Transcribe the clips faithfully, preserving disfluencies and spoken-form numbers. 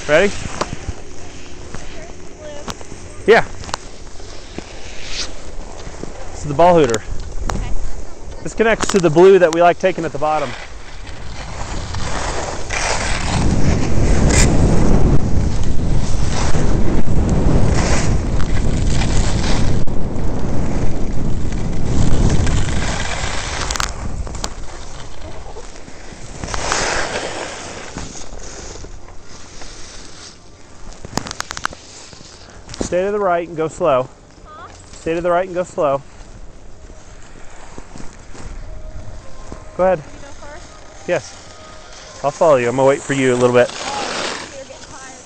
Ready? Yeah. This is the ball hooter. Okay. This connects to the blue that we like taking at the bottom. Stay to the right and go slow. Huh? Stay to the right and go slow. Go ahead. You go first? Yes. I'll follow you. I'm going to wait for you a little bit. Oh, you're getting tired.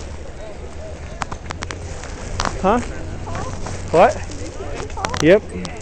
Huh? What? Yep.